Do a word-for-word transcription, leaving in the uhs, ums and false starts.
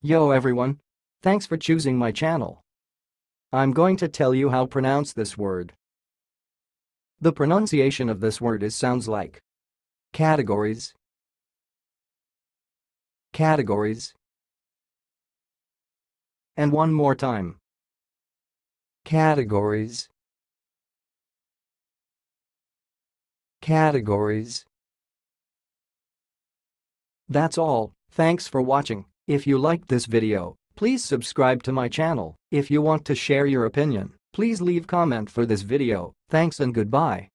Yo everyone! Thanks for choosing my channel. I'm going to tell you how to pronounce this word. The pronunciation of this word is sounds like categories, categories, and one more time. Categories, categories. That's all, thanks for watching. If you liked this video, please subscribe to my channel. If you want to share your opinion, please leave comment for this video. Thanks and goodbye.